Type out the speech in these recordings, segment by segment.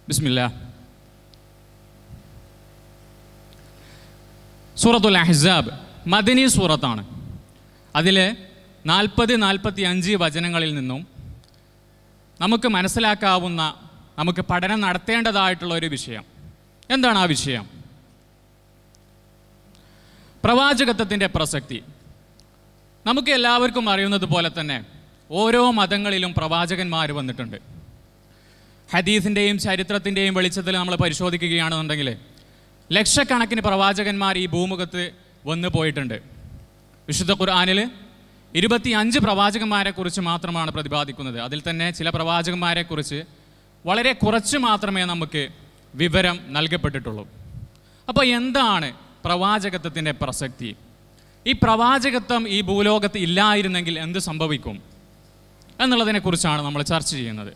ബിസ്മില്ലാ. സൂറത്തുൽ അഹ്സാബ് മദനി സൂറത്താണ്. അതിൽ 40-45 വചനങ്ങളിൽ നിന്നും നമുക്ക് മനസ്സിലാക്കാവുന്ന, നമുക്ക് പഠനം നടത്തേണ്ടതായിട്ടുള്ള ഒരു വിഷയം. എന്താണ് ആ വിഷയം? പ്രവാചകത്വത്തിൻ്റെ പ്രസക്തി. നമുക്ക് എല്ലാവർക്കും അറിയുന്നത് പോലെ തന്നെ ഓരോ മതങ്ങളിലും പ്രവാചകന്മാർ വന്നിട്ടുണ്ട്. ഹദീസിൻ്റെയും ചരിത്രത്തിൻ്റെയും വെളിച്ചത്തിൽ നമ്മൾ പരിശോധിക്കുകയാണെന്നുണ്ടെങ്കിൽ ലക്ഷക്കണക്കിന് പ്രവാചകന്മാർ ഈ ഭൂമുഖത്ത് വന്നു പോയിട്ടുണ്ട്. വിശുദ്ധ ഖുർആനിൽ 25 പ്രവാചകന്മാരെക്കുറിച്ച് മാത്രമാണ് പ്രതിപാദിക്കുന്നത്. അതിൽ തന്നെ ചില പ്രവാചകന്മാരെക്കുറിച്ച് വളരെ കുറച്ച് മാത്രമേ നമുക്ക് വിവരം നൽകപ്പെട്ടിട്ടുള്ളൂ. അപ്പോൾ എന്താണ് പ്രവാചകത്വത്തിൻ്റെ പ്രസക്തി? ഈ പ്രവാചകത്വം ഈ ഭൂലോകത്ത് ഇല്ലായിരുന്നെങ്കിൽ എന്ത് സംഭവിക്കും എന്നുള്ളതിനെക്കുറിച്ചാണ് നമ്മൾ ചർച്ച ചെയ്യുന്നത്.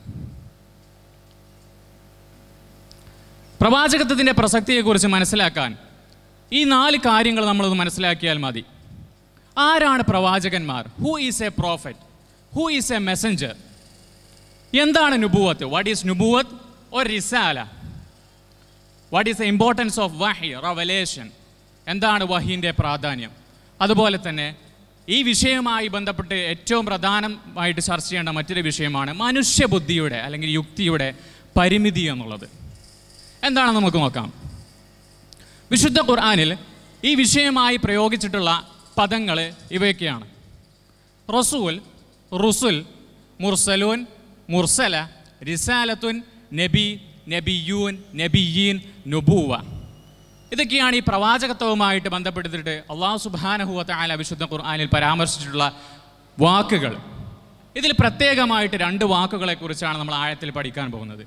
പ്രവാചകത്വത്തിൻ്റെ പ്രസക്തിയെക്കുറിച്ച് മനസ്സിലാക്കാൻ ഈ 4 കാര്യങ്ങൾ നമ്മളൊന്ന് മനസ്സിലാക്കിയാൽ മതി. ആരാണ് പ്രവാചകന്മാർ? Who is a prophet? Who is a messenger? എന്താണ് നുബുവത്ത്? വാട്ട് ഈസ് നുബുവത്ത് ഓർ റിസാല? What is the importance of വഹി, റവലേഷൻ? എന്താണ് വഹീൻ്റെ പ്രാധാന്യം? അതുപോലെ തന്നെ ഈ വിഷയവുമായി ബന്ധപ്പെട്ട് ഏറ്റവും പ്രധാനമായിട്ട് ചർച്ച ചെയ്യേണ്ട മറ്റൊരു വിഷയമാണ് മനുഷ്യബുദ്ധിയുടെ അല്ലെങ്കിൽ യുക്തിയുടെ പരിമിതി എന്നുള്ളത്. എന്താണെന്ന് നമുക്ക് നോക്കാം. വിശുദ്ധ ഖുർആനിൽ ഈ വിഷയമായി പ്രയോഗിച്ചിട്ടുള്ള പദങ്ങൾ ഇവയൊക്കെയാണ്: റസൂൽ, റുസുൽ, മുർസലൂൻ, മുർസല, റിസാലത്തുൻ, നബി, നബിയൂൻ, നബിയീൻ, നുബൂവ. ഇതൊക്കെയാണ് ഈ പ്രവാചകത്വവുമായിട്ട് ബന്ധപ്പെടുത്തിയിട്ട് അല്ലാഹു സുബ്ഹാനഹു വ തആല വിശുദ്ധ ഖുർആനിൽ പരാമർശിച്ചിട്ടുള്ള വാക്കുകൾ. ഇതിൽ പ്രത്യേകമായിട്ട് 2 വാക്കുകളെക്കുറിച്ചാണ് നമ്മൾ ആഴത്തിൽ പഠിക്കാൻ പോകുന്നത്.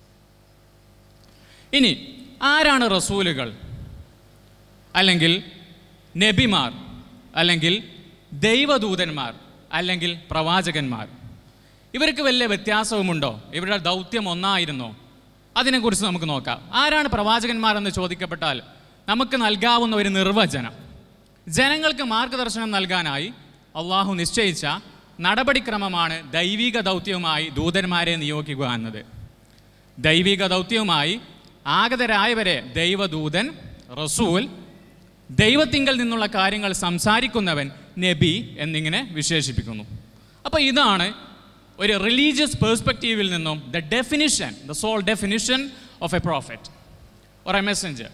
ഇനി ആരാണ് റസൂലുകൾ, അല്ലെങ്കിൽ നബിമാർ, അല്ലെങ്കിൽ ദൈവദൂതന്മാർ, അല്ലെങ്കിൽ പ്രവാചകന്മാർ? ഇവർക്ക് വല്ല വ്യത്യാസവുമുണ്ടോ? ഇവരുടെ ദൗത്യം ഒന്നായിരുന്നോ? അതിനെക്കുറിച്ച് നമുക്ക് നോക്കാം. ആരാണ് പ്രവാചകന്മാർ എന്ന് ചോദിക്കപ്പെട്ടാൽ നമുക്ക് നൽകാവുന്ന ഒരു നിർവചനം, ജനങ്ങൾക്ക് മാർഗദർശനം നൽകാനായി അള്ളാഹു നിശ്ചയിച്ച നടപടിക്രമമാണ് ദൈവിക ദൗത്യവുമായി ദൂതന്മാരെ നിയോഗിക്കുക എന്നത്. ദൈവിക ദൗത്യവുമായി ആഗതരായവരെ ദൈവദൂതൻ, റസൂൽ, ദൈവത്തിങ്കൽ നിന്നുള്ള കാര്യങ്ങൾ സംസാരിക്കുന്നവൻ, നബി എന്നിങ്ങനെ വിശേഷിപ്പിക്കുന്നു. അപ്പോൾ ഇതാണ് ഒരു റിലീജിയസ് പേഴ്സ്പെക്റ്റീവിൽ നിന്നും the soul definition of a prophet or a messenger.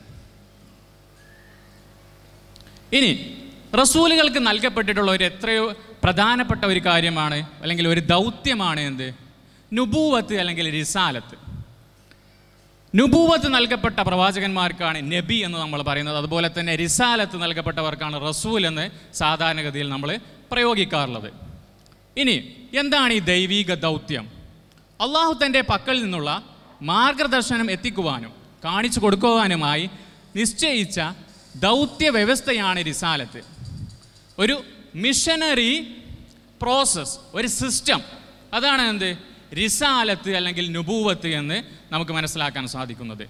ഇനി റസൂലുകൾക്ക് നൽകപ്പെട്ടിട്ടുള്ള ഒരു എത്രയോ പ്രധാനപ്പെട്ട ഒരു കാര്യമാണ്, അല്ലെങ്കിൽ ഒരു ദൗത്യമാണ് എന്ത്? നുബൂവത്ത് അല്ലെങ്കിൽ റിസാലത്ത്. നുബൂവത്ത് നൽകപ്പെട്ട പ്രവാചകന്മാർക്കാണ് നബി എന്ന് നമ്മൾ പറയുന്നത്. അതുപോലെ തന്നെ റിസാലത്ത് നൽകപ്പെട്ടവർക്കാണ് റസൂൽ എന്ന് സാധാരണഗതിയിൽ നമ്മൾ പ്രയോഗിക്കാറുള്ളത്. ഇനി എന്താണ് ഈ ദൈവിക ദൗത്യം? അള്ളാഹു തൻ്റെ പക്കൽ നിന്നുള്ള മാർഗദർശനം എത്തിക്കുവാനും കാണിച്ചു കൊടുക്കുവാനുമായി നിശ്ചയിച്ച ദൗത്യ വ്യവസ്ഥയാണ് റിസാലത്ത്. ഒരു മിഷനറി പ്രോസസ്, ഒരു സിസ്റ്റം, അതാണ് എന്ത്? റിസാലത്ത് അല്ലെങ്കിൽ നുബൂവത്ത് എന്ന് നമുക്ക് മനസ്സിലാക്കാൻ സാധിക്കുന്നത്.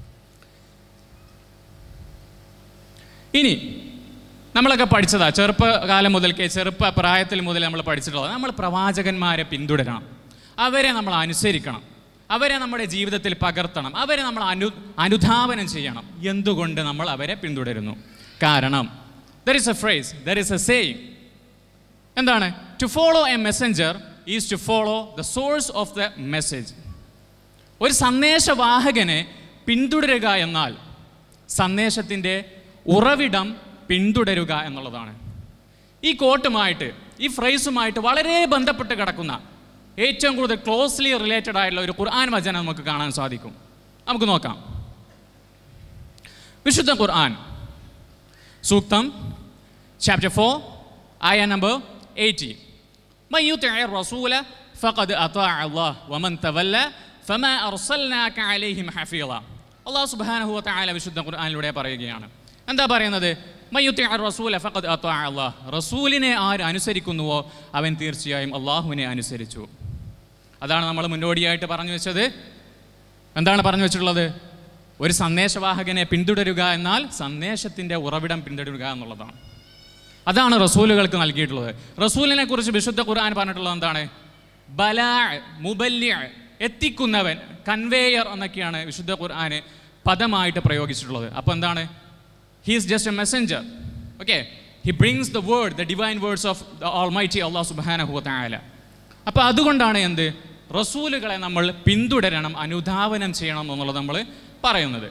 ഇനി നമ്മളൊക്കെ പഠിച്ചതാ, ചെറുപ്പകാലം മുതൽക്കേ, പ്രായത്തിൽ മുതൽ നമ്മൾ പഠിച്ചിട്ടുള്ളത്, നമ്മൾ പ്രവാചകന്മാരെ പിന്തുടരണം, അവരെ നമ്മൾ അനുസരിക്കണം, അവരെ നമ്മുടെ ജീവിതത്തിൽ പകർത്തണം, അവരെ നമ്മൾ അനുധാവനം ചെയ്യണം. എന്തുകൊണ്ട് നമ്മൾ അവരെ പിന്തുടരുന്നു? കാരണം there is a phrase, there is a saying. എന്താണ്? To follow a messenger is to follow the source of the message. ഒരു സന്ദേശവാഹകനെ പിന്തുടരുക എന്നാൽ സന്ദേശത്തിൻ്റെ ഉറവിടം പിന്തുടരുക എന്നുള്ളതാണ്. ഈ കോട്ടുമായിട്ട്, ഈ ഫ്രേസുമായിട്ട് വളരെ ബന്ധപ്പെട്ട് കിടക്കുന്ന, ഏറ്റവും കൂടുതൽ ക്ലോസ്ലി റിലേറ്റഡ് ആയിട്ടുള്ള ഒരു ഖുർആൻ വചനം നമുക്ക് കാണാൻ സാധിക്കും. നമുക്ക് നോക്കാം. വിശുദ്ധ ഖുർആൻ സൂക്തം ചാപ്റ്റർ 4 ആയ നമ്പർ 80. മൻ യുതിഇർ റസൂല ഫഖദ് അതാഅ അല്ലാഹ് വമൻ തവല്ല ഫമാ അർസൽനാക അലൈഹിം ഹഫീള. അല്ലാഹു സുബ്ഹാനഹു വ തആല വിശുദ്ധ ഖുർആനിലൂടെ പറയുകയാണ്. എന്താ പറയുന്നത്? മൻ യുതിഇർ റസൂല ഫഖദ് അതാഅ അല്ലാഹ്. റസൂലിനെ ആര് അനുസരിക്കുന്നുവോ അവൻ തീർച്ചയായും അല്ലാഹുവിനെ അനുസരിച്ചു. അതാണ് നമ്മൾ മുന്നോടിയായിട്ട് പറഞ്ഞു വെച്ചത്. എന്താണ് പറഞ്ഞു വെച്ചിട്ടുള്ളത്? ഒരു സന്ദേശവാഹകനെ പിന്തുടരുക എന്നാൽ സന്ദേശത്തിൻ്റെ ഉറവിടം പിന്തുടരുക എന്നുള്ളതാണ്. അതാണ് റസൂലുകൾക്ക് നൽകിയിട്ടുള്ളത്. റസൂലിനെ കുറിച്ച് വിശുദ്ധ ഖുർആൻ പറഞ്ഞിട്ടുള്ളത് എന്താണ്? ബലാ, മുബല്ലിഅ്, എത്തിക്കുന്നവൻ, കൺവേയർ എന്നൊക്കെയാണ് വിശുദ്ധ ഖുർആന് പദമായിട്ട് പ്രയോഗിച്ചിട്ടുള്ളത്. അപ്പോൾ എന്താണ്? He is just a messenger. Okay, he brings the word, the divine words of the almighty അല്ലാഹു സുബ്ഹാനഹു വ തആല. അപ്പോൾ അതുകൊണ്ടാണ് എന്ത്, റസൂലുകളെ നമ്മൾ പിന്തുടരണം, അനുധാവനം ചെയ്യണം എന്നുള്ളത് നമ്മൾ പറയുന്നത്.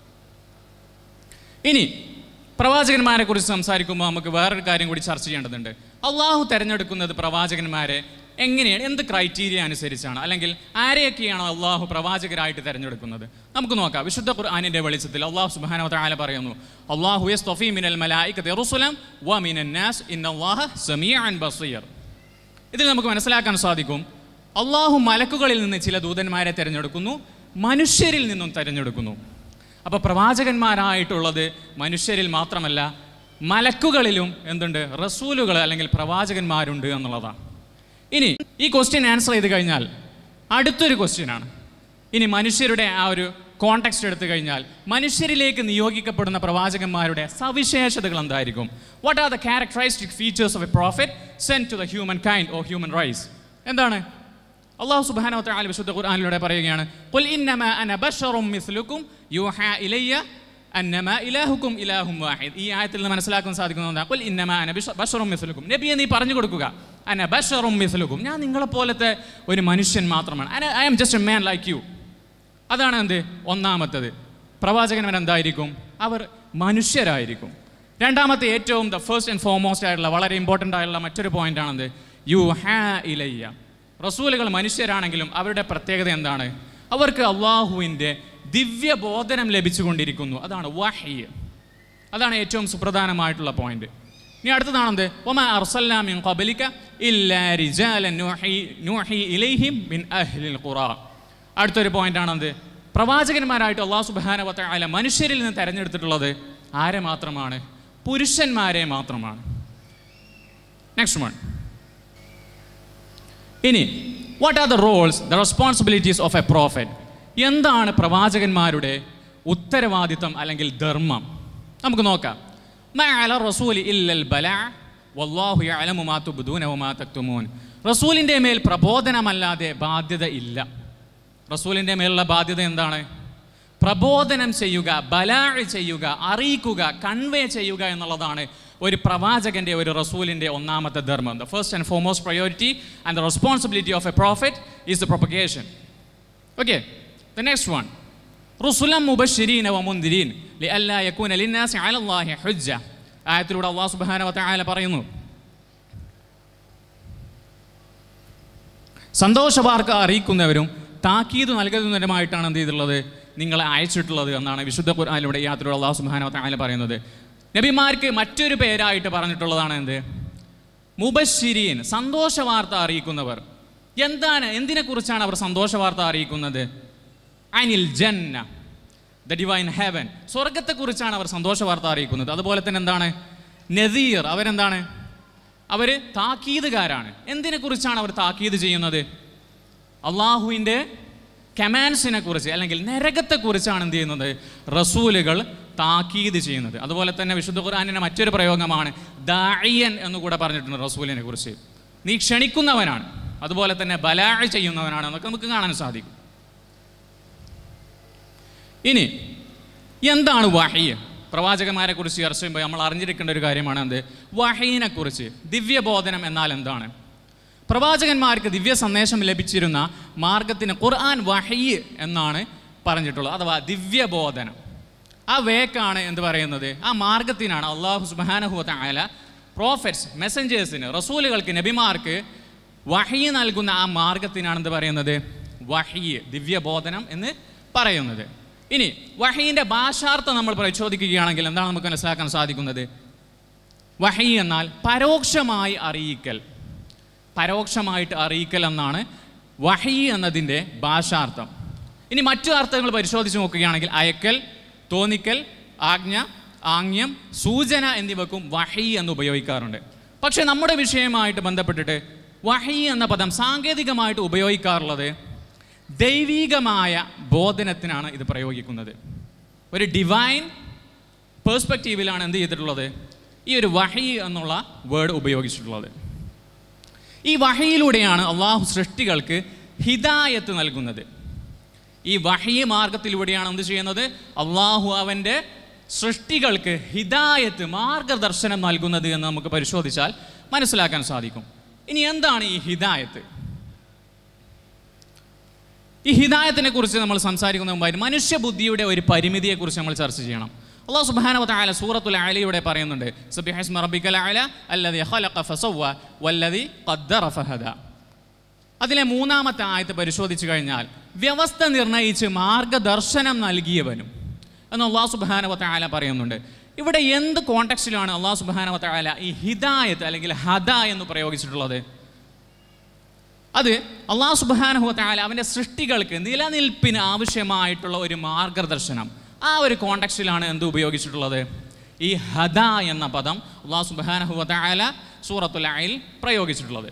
ഇനി പ്രവാചകന്മാരെ കുറിച്ച് സംസാരിക്കുമ്പോൾ നമുക്ക് വേറൊരു കാര്യം കൂടി ചർച്ച ചെയ്യേണ്ടതുണ്ട്. അള്ളാഹു തിരഞ്ഞെടുക്കുന്നത് പ്രവാചകന്മാരെ എങ്ങനെയാണ്, എന്ത് ക്രൈറ്റീരിയ അനുസരിച്ചാണ്, അല്ലെങ്കിൽ ആരെയൊക്കെയാണ് അള്ളാഹു പ്രവാചകരായിട്ട് തിരഞ്ഞെടുക്കുന്നത്? നമുക്ക് നോക്കാം. വിശുദ്ധ ഖുർആനിന്റെ വെളിച്ചത്തിൽ അള്ളാഹു സുബ്ഹാനഹു വ തആല പറയുന്നു, അല്ലാഹു യസ്തഫീ മിനൽ മലായികതി റസുലൻ വ മിനൻ നാസ് ഇന്നല്ലാഹ സമീഉൻ ബസീർ. ഇതിൽ നമുക്ക് മനസ്സിലാക്കാൻ സാധിക്കും, അള്ളാഹു മലക്കുകളിൽ നിന്ന് ചില ദൂതന്മാരെ തിരഞ്ഞെടുക്കുന്നു, മനുഷ്യരിൽ നിന്നും തിരഞ്ഞെടുക്കുന്നു. അപ്പോൾ പ്രവാചകന്മാരായിട്ടുള്ളത് മനുഷ്യരിൽ മാത്രമല്ല, മലക്കുകളിലും എന്തുണ്ട്, റസൂലുകൾ അല്ലെങ്കിൽ പ്രവാചകന്മാരുണ്ട് എന്നുള്ളതാണ്. ഇനി ഈ ക്വസ്റ്റ്യൻ ആൻസർ ചെയ്ത് കഴിഞ്ഞാൽ അടുത്തൊരു ക്വസ്റ്റ്യനാണ്. ഇനി മനുഷ്യരുടെ ആ ഒരു കോണ്ടെക്സ്റ്റ് എടുത്തു കഴിഞ്ഞാൽ മനുഷ്യരിലേക്ക് നിയോഗിക്കപ്പെടുന്ന പ്രവാചകന്മാരുടെ സവിശേഷതകൾ എന്തായിരിക്കും? What are the characteristic features of a prophet sent to the human kind or human race? എന്താണ്? അല്ലാഹു സുബ്ഹാനഹു വ തആല വിശുദ്ധ ഖുർആനിലൂടെ പറയുകയാണ്, ഖുൽ ഇന്നമാ അന ബശറും മിസ്ലുക്കും യൂഹാ ഇലയ്യ അന്നമാ ഇലാഹുക്കും ഇലാഹും വാഹിദ്. ഈ ആയത്തിൽ നിന്ന് മനസ്സിലാക്കാൻ സാധിക്കുന്നതാണ്, ഖുൽ ഇന്നമാ അന ബശറും മിസ്ലുക്കും. നബിയെ നീ പറഞ്ഞു കൊടുക്കുക, അന ബശറും മിസ്ലുക്കും, ഞാൻ നിങ്ങളെപ്പോലത്തെ ഒരു മനുഷ്യൻ മാത്രമാണ്. I am just a man like you. അതാണ് എന്ത്, ഒന്നാമത്തത്. പ്രവാചകന്മാരെന്തായിരിക്കും? അവർ മനുഷ്യരായിരിക്കും. രണ്ടാമത്തെ ഏറ്റവും ദ ഫസ്റ്റ് ആൻഡ് ഫോർമോസ്റ്റ് ആയിട്ടുള്ള വളരെ ഇമ്പോർട്ടൻ്റ് ആയിട്ടുള്ള മറ്റൊരു പോയിന്റാണെന്ത്, യൂഹാ ഇലയ്യ. റസൂലുകൾ മനുഷ്യരാണെങ്കിലും അവരുടെ പ്രത്യേകത എന്താണ്? അവർക്ക് അള്ളാഹുവിൻ്റെ ദിവ്യബോധനം ലഭിച്ചുകൊണ്ടിരിക്കുന്നു. അതാണ് വഹ്യ്. അതാണ് ഏറ്റവും സുപ്രധാനമായിട്ടുള്ള പോയിന്റ്. ഇനി അടുത്തതാണെന്ത്, വമാ അർസൽനാ മിൻ ഖബ്ലിക ഇല്ലാ റിജാലൻ നൂഹി ഇലൈഹിം മിൻ അഹ്ലിൽ ഖുറാ. അടുത്തൊരു പോയിന്റാണെന്ത്, പ്രവാചകന്മാരായിട്ട് അല്ലാഹു സുബ്ഹാനഹു വ തആല മനുഷ്യരിൽ നിന്ന് തിരഞ്ഞെടുത്തിട്ടുള്ളത് ആരെ മാത്രമാണ്? പുരുഷന്മാരെ മാത്രമാണ്. Next one. ഇനി what are the roles, the responsibilities of a prophet? എന്താണ് പ്രവാചകന്മാരുടെ ഉത്തരവാദിത്വം അല്ലെങ്കിൽ ധർമ്മം? നമുക്ക് നോക്കാം. മാ അല റസൂലി ഇല്ലൽ ബലാ വല്ലാഹു യഅലമു മാ തുബ്ദൂന വമാ തക്തുമൂൻ. റസൂലിൻ്റെ മേൽ പ്രബോധനമല്ലാതെ ബാധ്യത ഇല്ല. റസൂലിൻ്റെ മേലുള്ള ബാധ്യത എന്താണ്? പ്രബോധനം ചെയ്യുക, ബലാഅ് ചെയ്യുക, അറിയിക്കുക, കൺവേ ചെയ്യുക എന്നുള്ളതാണ് ഒരു പ്രവാചകൻ്റെ, ഒരു റസൂലിൻ്റെ ഒന്നാമത്തെ ധർമ്മം. The first and foremost priority and the responsibility of a prophet is the propagation. Okay, the next one, റുസുലൻ മുബശ്ശിരീന വമുൻദിരീൻ ലിഅല്ലാ യകൂന ലിന്നാസി അലല്ലാഹി ഹുജ്ജ. ആയത്തിലൂടെ അല്ലാഹു സുബ്ഹാനഹു വ തആല പറയുന്നു, സന്തോഷവാർത്ത അറിയിക്കുന്നവരും താക്കീത് നൽകുന്നവരുമായിട്ടാണ് എന്ത് ചെയ്തിട്ടുള്ളത്, നിങ്ങളെ അയച്ചിട്ടുള്ളത് എന്നാണ് വിശുദ്ധ ഖുർആനിലൂടെ ഈ ആയത്തിലൂടെ അല്ലാഹു സുബ്ഹാനഹു വ തആല പറയുന്നത്. നബിമാർക്ക് മറ്റൊരു പേരായിട്ട് പറഞ്ഞിട്ടുള്ളതാണ് എന്ത്, മുബശ്ശിരീൻ, സന്തോഷവാർത്ത അറിയിക്കുന്നവർ. എന്താണ്, എന്തിനെക്കുറിച്ചാണ് അവർ സന്തോഷവാർത്ത അറിയിക്കുന്നത്? അനിൽ ജന്ന, ദ ഡിവൈൻ ഹെവൻ, സ്വർഗത്തെക്കുറിച്ചാണ് അവർ സന്തോഷവാർത്ത അറിയിക്കുന്നത്. അതുപോലെ തന്നെ എന്താണ്, നദീർ, അവരെന്താണ്, അവർ താക്കീതുകാരാണ്. എന്തിനെക്കുറിച്ചാണ് അവർ താക്കീത് ചെയ്യുന്നത്? അള്ളാഹുവിൻ്റെ കമാൻഡ്സിനെ കുറിച്ച് അല്ലെങ്കിൽ നരകത്തെക്കുറിച്ചാണ് എന്ത് ചെയ്യുന്നത്, റസൂലുകൾ താക്കീത് ചെയ്യുന്നത്. അതുപോലെ തന്നെ വിശുദ്ധ ഖുർആനിൻ്റെ മറ്റൊരു പ്രയോഗമാണ് ദാഇയൻ എന്നുകൂടെ പറഞ്ഞിട്ടുണ്ട് റസൂലിനെ കുറിച്ച്. നീ ക്ഷണിക്കുന്നവനാണ്, അതുപോലെ തന്നെ ബലാഅ് ചെയ്യുന്നവനാണ് എന്നൊക്കെ നമുക്ക് കാണാൻ സാധിക്കും. ഇനി എന്താണ് വഹ്യ്? പ്രവാചകന്മാരെ കുറിച്ച് ചർച്ച ചെയ്യുമ്പോൾ നമ്മൾ അറിഞ്ഞിരിക്കേണ്ട ഒരു കാര്യമാണ് എന്ത്, വഹ്യിനെ കുറിച്ച്. ദിവ്യബോധനം എന്നാൽ എന്താണ്? പ്രവാചകന്മാർക്ക് ദിവ്യ സന്ദേശം ലഭിച്ചിരുന്ന മാർഗത്തിന് ഖുർആൻ വഹ്യ് എന്നാണ് പറഞ്ഞിട്ടുള്ളത്, അഥവാ ദിവ്യബോധനം. ആ വേക്കാണ് എന്ത് പറയുന്നത്, ആ മാർഗത്തിനാണ് അല്ലാഹു സുബ്ഹാനഹു വ തആല പ്രോഫറ്റ്സ്, മെസ്സഞ്ചേഴ്സിന്, റസൂലുകൾക്ക്, നബിമാർക്ക് വഹ്യ് നൽകുന്ന ആ മാർഗത്തിനാണ് എന്ത് പറയുന്നത്, വഹ്യ്, ദിവ്യബോധനം എന്ന് പറയുന്നത്. ഇനി വഹ്യിൻ്റെ ഭാഷാർത്ഥം നമ്മൾ പരിശോധിക്കുകയാണെങ്കിൽ എന്താണ് നമുക്ക് മനസ്സിലാക്കാൻ സാധിക്കുന്നത്? വഹ്യ് എന്നാൽ പരോക്ഷമായി അറിയിക്കൽ, പരോക്ഷമായിട്ട് അറിയിക്കൽ എന്നാണ് വഹ്യ് എന്നതിൻ്റെ ഭാഷാർത്ഥം. ഇനി മറ്റു അർത്ഥങ്ങൾ പരിശോധിച്ച് നോക്കുകയാണെങ്കിൽ അയക്കൽ, തോന്നിക്കൽ, ആജ്ഞ, ആംഗ്യം, സൂചന എന്നിവക്കും വഹ്യ് എന്ന് ഉപയോഗിക്കാറുണ്ട്. പക്ഷേ നമ്മുടെ വിഷയമായിട്ട് ബന്ധപ്പെട്ടിട്ട് വഹ്യ് എന്ന പദം സാങ്കേതികമായിട്ട് ഉപയോഗിക്കാറുള്ളത് ദൈവികമായ ബോധനത്തിനാണ് ഇത് പ്രയോഗിക്കുന്നത്. ഒരു ഡിവൈൻ പേഴ്സ്പെക്റ്റീവിലാണ് എന്ത് ചെയ്തിട്ടുള്ളത്, ഈ ഒരു വഹ്യ് എന്നുള്ള വേർഡ് ഉപയോഗിച്ചിട്ടുള്ളത്. ഈ വഹ്യിലൂടെയാണ് അള്ളാഹു സൃഷ്ടികൾക്ക് ഹിദായത്ത് നൽകുന്നത്. ഈ വഹി മാർഗത്തിലൂടെയാണ് എന്ത് ചെയ്യുന്നത്? അള്ളാഹു അവൻ്റെ സൃഷ്ടികൾക്ക് ഹിദായത്ത്, മാർഗദർശനം നൽകുന്നത് എന്ന് നമുക്ക് പരിശോധിച്ചാൽ മനസ്സിലാക്കാൻ സാധിക്കും. ഇനി എന്താണ് ഈ ഹിദായത്ത്? ഈ ഹിദായത്തിനെ കുറിച്ച് നമ്മൾ സംസാരിക്കുന്ന മുമ്പായി മനുഷ്യബുദ്ധിയുടെ ഒരു പരിമിതിയെക്കുറിച്ച് നമ്മൾ ചർച്ച ചെയ്യണം. അല്ലാഹു സുബ്ഹാനഹു വ തആല സൂറത്തുൽ അലയുടെ പറയുന്നുണ്ട്, സബ്ബിഹിസ്മ റബ്ബിക്കൽ അഅല അല്ലദീ ഖലഖ ഫസവ്വ വല്ലദീ ഖദ്ദറ ഫഹദ. അതിലെ 3-ാമത്തെ ആയത്ത് പരിശോധിച്ചു കഴിഞ്ഞാൽ വ്യവസ്ഥ നിർണയിച്ച് മാർഗദർശനം നൽകിയവനും എന്ന് അല്ലാഹു സുബ്ഹാനഹു വ തആല പറയുന്നുണ്ട്. ഇവിടെ എന്ത് കോണ്ടെക്സ്റ്റിലാണ് അല്ലാഹു സുബ്ഹാനഹു വ തആല ഈ ഹിദായത്ത് അല്ലെങ്കിൽ ഹദ എന്ന് പ്രയോഗിച്ചിട്ടുള്ളത്? അത് അല്ലാഹു സുബ്ഹാനഹു വ തആല അവൻ്റെ സൃഷ്ടികൾക്ക് നിലനിൽപ്പിന് ആവശ്യമായിട്ടുള്ള ഒരു മാർഗദർശനം, ആ ഒരു കോണ്ടെക്സ്റ്റിലാണ് എന്ത് ഉപയോഗിച്ചിട്ടുള്ളത്? ഈ ഹദ എന്ന പദം അല്ലാഹു സുബ്ഹാനഹു വ തആല സൂറത്തുൽ അഅൽ പ്രയോഗിച്ചിട്ടുള്ളത്.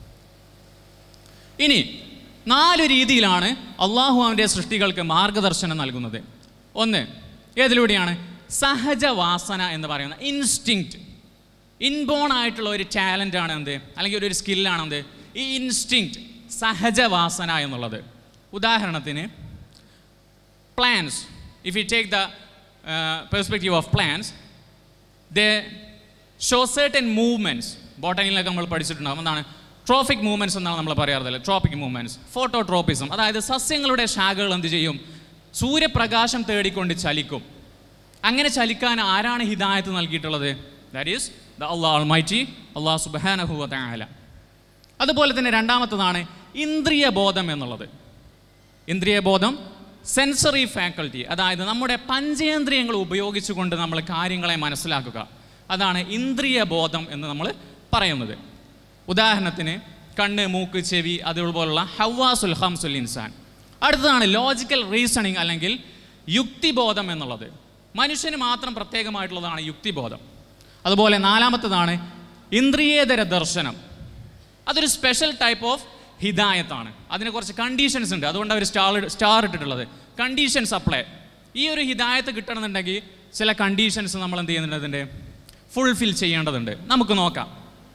ഇനി 4 രീതിയിലാണ് അള്ളാഹു അവൻ്റെ സൃഷ്ടികൾക്ക് മാർഗദർശനം നൽകുന്നത്. ഒന്ന്, ഏതിലൂടെയാണ്? സഹജവാസന എന്ന് പറയുന്ന ഇൻസ്റ്റിങ്ക്റ്റ്, ഇൻബോൺ ആയിട്ടുള്ള ഒരു ടാലൻ്റാണ് എന്ത്, അല്ലെങ്കിൽ ഒരു സ്കില്ലാണ് എന്ത്, ഈ ഇൻസ്റ്റിങ്ക്റ്റ്, സഹജവാസന എന്നുള്ളത്. ഉദാഹരണത്തിന് plants, if you take the perspective of plants, they show certain movements. ബോട്ടണിയിലൊക്കെ നമ്മൾ പഠിച്ചിട്ടുണ്ടാകും. എന്താണ് ട്രോഫിക് മൂവ്മെൻറ്റ്സ് എന്നാണ് നമ്മൾ പറയാറില്ല, ട്രോപ്പിക് മൂവ്മെൻറ്റ്സ്. ഫോട്ടോട്രോപ്പിസം, അതായത് സസ്യങ്ങളുടെ ശാഖകൾ എന്ത് ചെയ്യും? സൂര്യപ്രകാശം തേടിക്കൊണ്ട് ചലിക്കും. അങ്ങനെ ചലിക്കാൻ ആരാണ് ഹിദായത്ത് നൽകിയിട്ടുള്ളത്? ദാറ്റ് ഈസ് ദ അല്ലാഹു ഓൾമൈറ്റി, അല്ലാഹു സുബ്ഹാനഹു വ തആല. അതുപോലെ തന്നെ 2-ാമത്തതാണ് ഇന്ദ്രിയബോധം എന്നുള്ളത്. ഇന്ദ്രിയബോധം, സെൻസറി ഫാക്കൽറ്റി, അതായത് നമ്മുടെ പഞ്ചേന്ദ്രിയങ്ങൾ ഉപയോഗിച്ചുകൊണ്ട് നമ്മൾ കാര്യങ്ങളെ മനസ്സിലാക്കുക. അതാണ് ഇന്ദ്രിയബോധം എന്ന് നമ്മൾ പറയുന്നത്. ഉദാഹരണത്തിന് കണ്ണ്, മൂക്ക്, ചെവി, അതുപോലുള്ള ഹവാസുൽ ഖംസുൽ ഇൻസാൻ. അടുത്തതാണ് ലോജിക്കൽ റീസണിങ് അല്ലെങ്കിൽ യുക്തിബോധം എന്നുള്ളത്. മനുഷ്യന് മാത്രം പ്രത്യേകമായിട്ടുള്ളതാണ് യുക്തിബോധം. അതുപോലെ 4-ാമത്തതാണ് ഇന്ദ്രിയേതര ദർശനം. അതൊരു സ്പെഷ്യൽ ടൈപ്പ് ഓഫ് ഹിദായത്താണ്. അതിന് കുറച്ച് കണ്ടീഷൻസ് ഉണ്ട്, അതുകൊണ്ട് അവർ സ്റ്റാർ ഇട്ടിട്ടുള്ളത്. Conditions apply. ഈ ഒരു ഹിദായത്ത് കിട്ടണമെന്നുണ്ടെങ്കിൽ ചില കണ്ടീഷൻസ് നമ്മൾ എന്ത് ചെയ്യുന്നുണ്ട്, അതിൻ്റെ ഫുൾഫിൽ ചെയ്യേണ്ടതുണ്ട്. നമുക്ക് നോക്കാം.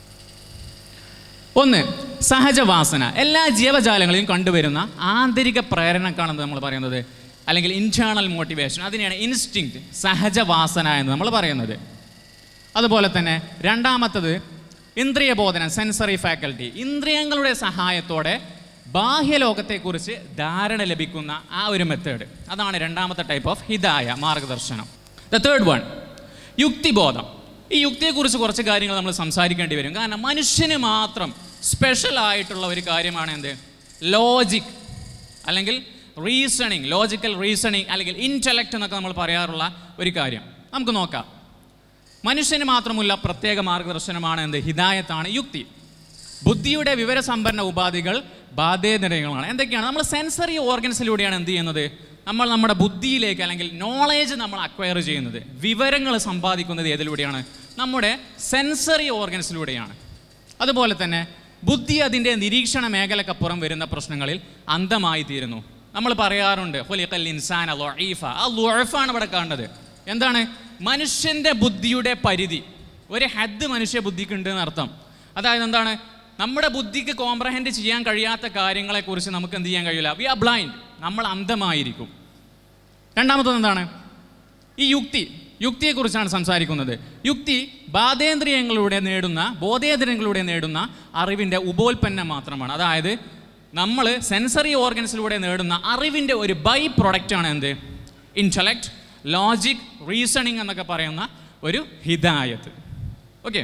1, സഹജവാസന. എല്ലാ ജീവജാലങ്ങളെയും കണ്ടുവരുന്ന ആന്തരിക പ്രേരണക്കാണെന്ന് നമ്മൾ പറയുന്നത്, അല്ലെങ്കിൽ ഇൻറ്റേർണൽ മോട്ടിവേഷൻ. അതിനെയാണ് ഇൻസ്റ്റിങ്ക്റ്റ്, സഹജവാസന എന്ന് നമ്മൾ പറയുന്നത്. അതുപോലെ തന്നെ 2-ാമത്തത് ഇന്ദ്രിയബോധനം, സെൻസറി ഫാക്കൽറ്റി. ഇന്ദ്രിയങ്ങളുടെ സഹായത്തോടെ ബാഹ്യലോകത്തെക്കുറിച്ച് ധാരണ ലഭിക്കുന്ന ആ ഒരു മെത്തേഡ്, അതാണ് 2-ാമത്തെ ടൈപ്പ് ഓഫ് ഹിദായ, മാർഗദർശനം. ദ തേർഡ് വൺ, യുക്തിബോധം. ഈ യുക്തിയെക്കുറിച്ച് കുറച്ച് കാര്യങ്ങൾ നമ്മൾ സംസാരിക്കേണ്ടി വരും. കാരണം മനുഷ്യന് മാത്രം സ്പെഷ്യൽ ആയിട്ടുള്ള ഒരു കാര്യമാണ് എന്ത്? ലോജിക് അല്ലെങ്കിൽ റീസണിങ്, ലോജിക്കൽ റീസണിങ് അല്ലെങ്കിൽ ഇൻ്റലക്റ്റ് എന്നൊക്കെ നമ്മൾ പറയാറുള്ള ഒരു കാര്യം. നമുക്ക് നോക്കാം. മനുഷ്യന് മാത്രമുള്ള പ്രത്യേക മാർഗദർശനമാണ് എന്ത്? ഹിദായത്താണ് യുക്തി. ബുദ്ധിയുടെ വിവരസമ്പന്ന ഉപാധികൾ ബാധേതരങ്ങളാണ്. എന്തൊക്കെയാണ്? നമ്മൾ സെൻസറി ഓർഗൻസിലൂടെയാണ് എന്ത് ചെയ്യുന്നത്? നമ്മൾ നമ്മുടെ ബുദ്ധിയിലേക്ക് അല്ലെങ്കിൽ നോളേജ് നമ്മൾ അക്വയർ ചെയ്യുന്നത്, വിവരങ്ങൾ സമ്പാദിക്കുന്നത് ഏതിലൂടെയാണ്? നമ്മുടെ സെൻസറി ഓർഗൻസിലൂടെയാണ്. അതുപോലെ തന്നെ ബുദ്ധി അതിൻ്റെ നിരീക്ഷണ മേഖലക്കപ്പുറം വരുന്ന പ്രശ്നങ്ങളിൽ അന്ധമായി തീരുന്നു. നമ്മൾ പറയാറുണ്ട് ഖുലിഖൽ ഇൻസാന ളഈഫ. ആ ളുഅഫാണ് ഇവിടെ കാണുന്നത്. എന്താണ്? മനുഷ്യൻ്റെ ബുദ്ധിയുടെ പരിധി, ഒരു ഹദ് മനുഷ്യ ബുദ്ധിക്കുണ്ട് എന്നർത്ഥം. അതായത് എന്താണ്? നമ്മുടെ ബുദ്ധിക്ക് കോംപ്രഹെൻഡ് ചെയ്യാൻ കഴിയാത്ത കാര്യങ്ങളെക്കുറിച്ച് നമുക്ക് എന്ത് ചെയ്യാൻ കഴിയില്ല. വി ആർ ബ്ലൈൻഡ്, നമ്മൾ അന്ധമായിരിക്കും. 2-ാമത്തത് എന്താണ്? ഈ യുക്തിയെക്കുറിച്ചാണ് സംസാരിക്കുന്നത്. യുക്തി ബോധേന്ദ്രിയങ്ങളിലൂടെ നേടുന്ന അറിവിൻ്റെ ഉപോൽപ്പന്നം മാത്രമാണ്. അതായത് നമ്മൾ സെൻസറി ഓർഗൻസിലൂടെ നേടുന്ന അറിവിൻ്റെ ഒരു ബൈ പ്രൊഡക്റ്റാണ് എന്ത്? ഇൻ്റലക്റ്റ്, ലോജിക്, റീസണിങ് എന്നൊക്കെ പറയുന്ന ഒരു ഹിദായത്ത്. Okay,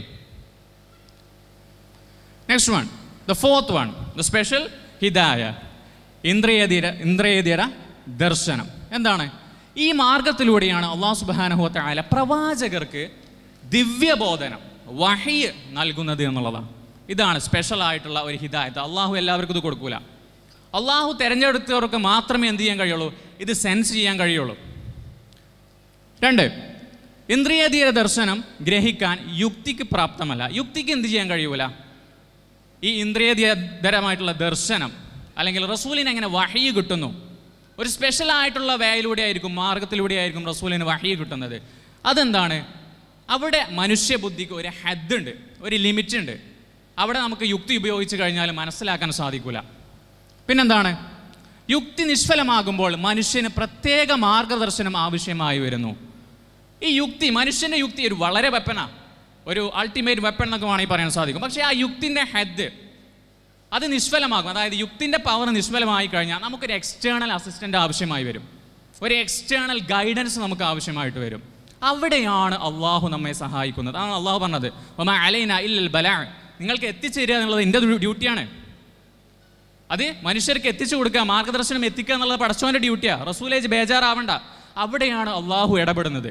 next one, the fourth one, the special ഹിദായ, ഇന്ദ്രിയേതര ദർശനം. എന്താണ്? ഈ മാർഗത്തിലൂടെയാണ് അല്ലാഹു സുബ്ഹാനഹു വ തആല പ്രവാചകർക്ക് ദിവ്യബോധനം, വഹി നൽകുന്നത് എന്നുള്ളതാണ്. ഇതാണ് സ്പെഷ്യൽ ആയിട്ടുള്ള ഒരു ഹിദായത്ത്. അള്ളാഹു എല്ലാവർക്കും ഇത് കൊടുക്കൂല. അള്ളാഹു തിരഞ്ഞെടുത്തവർക്ക് മാത്രമേ എന്ത് ചെയ്യാൻ കഴിയുള്ളൂ? ഇത് സെൻസ് ചെയ്യാൻ കഴിയുള്ളൂ. 2, ഇന്ദ്രിയേതര ദർശനം ഗ്രഹിക്കാൻ യുക്തിക്ക് പ്രാപ്തമല്ല. യുക്തിക്ക് എന്ത് ചെയ്യാൻ കഴിയൂല? ഈ ഇന്ദ്രിയേതരമായിട്ടുള്ള ദർശനം അല്ലെങ്കിൽ റസൂലിന് എങ്ങനെ വഹി കിട്ടുന്നു? ഒരു സ്പെഷ്യൽ ആയിട്ടുള്ള വേയിലൂടെ ആയിരിക്കും, മാർഗത്തിലൂടെ ആയിരിക്കും റസൂലിന് വഹി കിട്ടുന്നത്. അതെന്താണ്? അവിടെ മനുഷ്യബുദ്ധിക്ക് ഒരു ഹദ് ഉണ്ട്, ഒരു ലിമിറ്റ് ഉണ്ട്. അവിടെ നമുക്ക് യുക്തി ഉപയോഗിച്ച് കഴിഞ്ഞാൽ മനസ്സിലാക്കാൻ സാധിക്കില്ല. പിന്നെന്താണ്? യുക്തി നിഷ്ഫലമാകുമ്പോൾ മനുഷ്യന് പ്രത്യേക മാർഗദർശനം ആവശ്യമായി വരുന്നു. ഈ യുക്തി, മനുഷ്യൻ്റെ യുക്തി ഒരു വളരെ വെപ്പനാണ്, ഒരു അൾട്ടിമേറ്റ് വെപ്പൺ എന്നൊക്കെ വേണമെങ്കിൽ പറയാൻ സാധിക്കും. പക്ഷേ ആ യുക്തിൻ്റെ ഹെഡ് അത് നിഷ്ഫലമാകും. അതായത് യുക്തിൻ്റെ പവർ നിഷ്ഫലമായി കഴിഞ്ഞാൽ നമുക്കൊരു എക്സ്റ്റേണൽ അസിസ്റ്റൻ്റ് ആവശ്യമായി വരും, ഒരു എക്സ്റ്റേണൽ ഗൈഡൻസ് നമുക്ക് ആവശ്യമായിട്ട് വരും. അവിടെയാണ് അള്ളാഹു നമ്മെ സഹായിക്കുന്നത്. അതാണ് അള്ളാഹു പറഞ്ഞത്, വമാ അലൈന ഇല്ലൽ ബലാഗ്, നിങ്ങൾക്ക് എത്തിച്ചു തരിക എന്നുള്ളത് എൻ്റെ ഡ്യൂട്ടിയാണ്. അത് മനുഷ്യർക്ക് എത്തിച്ചു കൊടുക്കുക, മാർഗദർശനം എത്തിക്കുക എന്നുള്ളത് പടച്ചവൻ്റെ ഡ്യൂട്ടിയാണ്. റസൂലേജ് ബേജാറാവണ്ട. അവിടെയാണ് അള്ളാഹു ഇടപെടുന്നത്.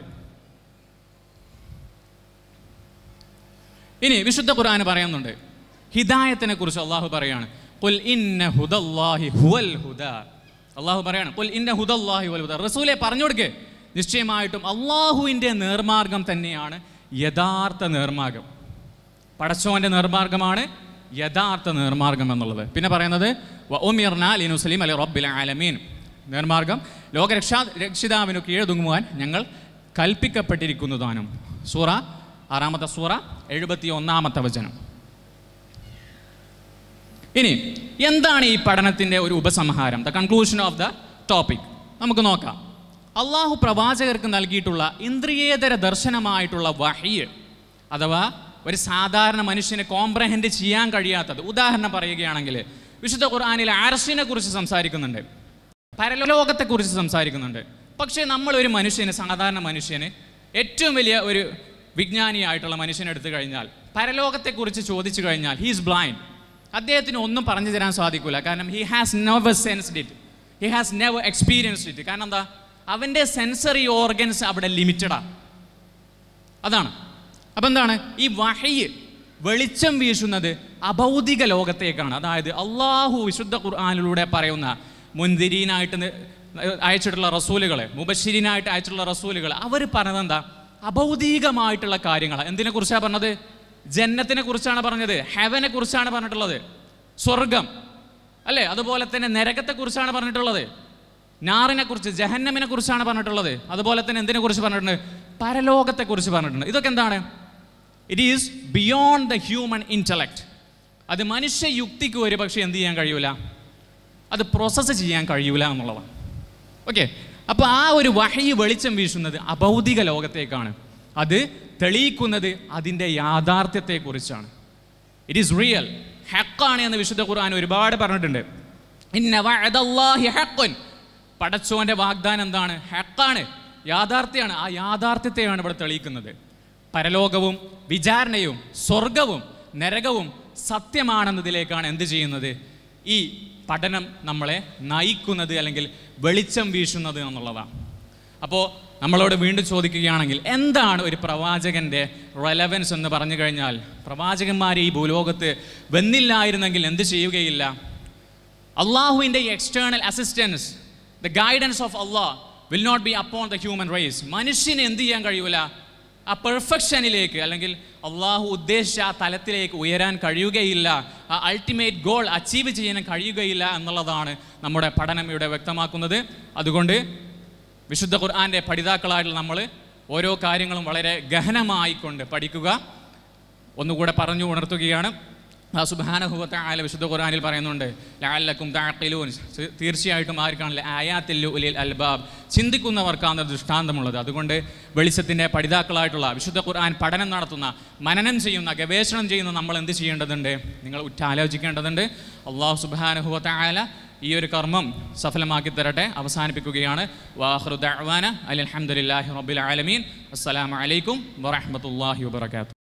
ഇനി വിശുദ്ധ ഖുർആൻ പറയുന്നുണ്ട് ഹിദായത്തിനെ കുറിച്ച്. അള്ളാഹു പറയാണ്, ഖുൽ ഇന്ന ഹുദല്ലാഹി ഹുവൽ ഹുദാ. അള്ളാഹു പറയാണ്, ഖുൽ ഇന്ന ഹുദല്ലാഹി ഹുവൽ ഹുദാ. റസൂലെ പറഞ്ഞു കൊടുക്ക്, നിശ്ചയമായിട്ടും അള്ളാഹുവിൻ്റെ നേർമാർഗം തന്നെയാണ് യഥാർത്ഥ നേർമാർഗം. പടച്ചോൻ്റെ നേർമാർഗമാണ് യഥാർത്ഥ നേർമാർഗം എന്നുള്ളത്. പിന്നെ പറയുന്നത് വഉമിർനാ ലിനുസ്ലിമ ലിറബ്ബിൽ ആലമീൻ, നേർമാർഗം രക്ഷിതാവിനു കീഴൊതുങ്ങുവാൻ ഞങ്ങൾ കൽപ്പിക്കപ്പെട്ടിരിക്കുന്നതാനും. സൂറ 6-ാമത്തെ സൂറ 71-ാമത്തെ വചനം. ഇനി എന്താണ് ഈ പഠനത്തിൻ്റെ ഒരു ഉപസംഹാരം, the conclusion of the topic? നമുക്ക് നോക്കാം. അള്ളാഹു പ്രവാചകർക്ക് നൽകിയിട്ടുള്ള ഇന്ദ്രിയേതര ദർശനമായിട്ടുള്ള വഹ്യ്, അഥവാ ഒരു സാധാരണ മനുഷ്യന് കോംപ്രഹെൻഡ് ചെയ്യാൻ കഴിയാത്തത്. ഉദാഹരണം പറയുകയാണെങ്കിൽ വിശുദ്ധ ഖുർആനിൽ അർശിനെ കുറിച്ച് സംസാരിക്കുന്നുണ്ട്, പരലോകത്തെക്കുറിച്ച് സംസാരിക്കുന്നുണ്ട്. പക്ഷേ നമ്മളൊരു മനുഷ്യന്, സാധാരണ മനുഷ്യന്, ഏറ്റവും വലിയ ഒരു വിജ്ഞാനിയായിട്ടുള്ള മനുഷ്യനെ എടുത്തു കഴിഞ്ഞാൽ പരലോകത്തെക്കുറിച്ച് ചോദിച്ചു കഴിഞ്ഞാൽ ഹീ ഈസ് ബ്ലൈൻഡ്. അദ്ദേഹത്തിന് ഒന്നും പറഞ്ഞു തരാൻ സാധിക്കില്ല. കാരണം he has never sensed it, he has never experienced it. കാരണം എന്താ? അവൻ്റെ സെൻസറി ഓർഗൻസ് അവിടെ ലിമിറ്റഡാണ്. അതാണ്. അപ്പം എന്താണ്? ഈ വഹ്യ് വെളിച്ചം വീശുന്നത് അഭൗതിക ലോകത്തേക്കാണ്. അതായത് അള്ളാഹു വിശുദ്ധ ഖുർആനിലൂടെ പറയുന്ന മുൻദിരീനായിട്ട് അയച്ചിട്ടുള്ള റസൂലുകൾ, മുബശ്ശിരീനായിട്ട് അയച്ചിട്ടുള്ള റസൂലുകൾ, അവർ പറഞ്ഞത് എന്താ? അഭൗതികമായിട്ടുള്ള കാര്യങ്ങളാണ്. എന്തിനെ കുറിച്ചാണ് പറഞ്ഞത്? ജന്നത്തിനെ കുറിച്ചാണ് പറഞ്ഞത്, ഹെവനെ കുറിച്ചാണ് പറഞ്ഞിട്ടുള്ളത്, സ്വർഗം അല്ലേ? അതുപോലെ തന്നെ നരകത്തെക്കുറിച്ചാണ് പറഞ്ഞിട്ടുള്ളത്, നാറിനെ കുറിച്ച്, ജഹന്നമിനെ കുറിച്ചാണ് പറഞ്ഞിട്ടുള്ളത്. അതുപോലെ തന്നെ എന്തിനെ കുറിച്ച് പറഞ്ഞിട്ടുണ്ട്? പരലോകത്തെക്കുറിച്ച് പറഞ്ഞിട്ടുണ്ട്. ഇതൊക്കെ എന്താണ്? It is beyond the human intellect. അത് മനുഷ്യ യുക്തിക്ക് ഒരു പക്ഷേ എന്ത് ചെയ്യാൻ കഴിയൂല, അത് പ്രോസസ്സ് ചെയ്യാൻ കഴിയൂല എന്നുള്ളതാണ്. ഓക്കെ, അപ്പോൾ ആ ഒരു വഹ്യ് വെളിച്ചം വീശുന്നത് അഭൗതിക ലോകത്തേക്കാണ്. അത് തെളിയിക്കുന്നത് അതിൻ്റെ യാഥാർത്ഥ്യത്തെക്കുറിച്ചാണ്. ഇറ്റ് ഈസ് റിയൽ, ഹക്കാണ് എന്ന് വിശുദ്ധ ഖുർആൻ ഒരുപാട് പറഞ്ഞിട്ടുണ്ട്. ഇന്ന വഅദല്ലാഹി ഹഖ്ഖുൻ, പടച്ചോൻ്റെ വാഗ്ദാനം എന്താണ്? ഹക്കാണ്, യാഥാർത്ഥ്യമാണ്. ആ യാഥാർത്ഥ്യത്തെയാണ് ഇവിടെ തെളിയിക്കുന്നത്. പരലോകവും വിചാരണയും സ്വർഗവും നരകവും സത്യമാണെന്നതിലേക്കാണ് എന്ത് ചെയ്യുന്നത്? ഈ പഠനം നമ്മളെ നയിക്കുന്നത്, അല്ലെങ്കിൽ വെളിച്ചം വീശുന്നത് എന്നുള്ളതാണ്. അപ്പോൾ നമ്മളോട് വീണ്ടും ചോദിക്കുകയാണെങ്കിൽ എന്താണ് ഒരു പ്രവാചകൻ്റെ റെലവൻസ് എന്ന് പറഞ്ഞു കഴിഞ്ഞാൽ, പ്രവാചകന്മാർ ഈ ഭൂലോകത്ത് വന്നില്ലായിരുന്നെങ്കിൽ എന്ത് ചെയ്യുകയില്ല? അള്ളാഹുവിൻ്റെ external assistance, the guidance of Allah will not be upon the human race. മനുഷ്യന് എന്ത് ചെയ്യാൻ കഴിയൂല? ആ പെർഫെക്ഷനിലേക്ക്, അല്ലെങ്കിൽ അള്ളാഹു ഉദ്ദേശിച്ച ആ തലത്തിലേക്ക് ഉയരാൻ കഴിയുകയില്ല. ആ അൾട്ടിമേറ്റ് ഗോൾ അച്ചീവ് ചെയ്യാൻ കഴിയുകയില്ല എന്നുള്ളതാണ് നമ്മുടെ പഠനം ഇവിടെ വ്യക്തമാക്കുന്നത്. അതുകൊണ്ട് വിശുദ്ധ ഖുർആൻ്റെ പഠിതാക്കളായിട്ടുള്ള നമ്മൾ ഓരോ കാര്യങ്ങളും വളരെ ഗഹനമായിക്കൊണ്ട് പഠിക്കുക. ഒന്നുകൂടെ പറഞ്ഞു ഉണർത്തുകയാണ്, സുബ്ഹാനഹു വ തആല വിശുദ്ധ ഖുർആനിൽ പറയുന്നുണ്ട്, ലഅല്ലക്കും തഅഖിലൂൻ, തീർച്ചയായിട്ടും ആർക്കാണല്ലേ ആയാത്തിൽ ഉലിൽ അൽബാബ്, ചിന്തിക്കുന്നവർക്കാണ് ദൃഷ്ടാന്തമുള്ളത്. അതുകൊണ്ട് വെളിച്ചത്തിൻ്റെ പഠിതാക്കളായിട്ടുള്ള വിശുദ്ധ ഖുർആൻ പഠനം നടത്തുന്ന, മനനം ചെയ്യുന്ന, ഗവേഷണം ചെയ്യുന്ന നമ്മൾ എന്ത് ചെയ്യേണ്ടതുണ്ട്? നിങ്ങൾ ഉറ്റാലോചിക്കേണ്ടതുണ്ട്. അല്ലാഹു സുബ്ഹാനഹു വ തആല ഈ ഒരു കർമ്മം സഫലമാക്കി തരട്ടെ. അവസാനിപ്പിക്കുകയാണ്. വാഖിറു ദഅ്വാന അൽഹംദുലില്ലാഹി റബ്ബിൽ ആലമീൻ. അസ്സലാമു അലൈക്കും വറഹ്മത്തുള്ളാഹി വബറകാതുഹു.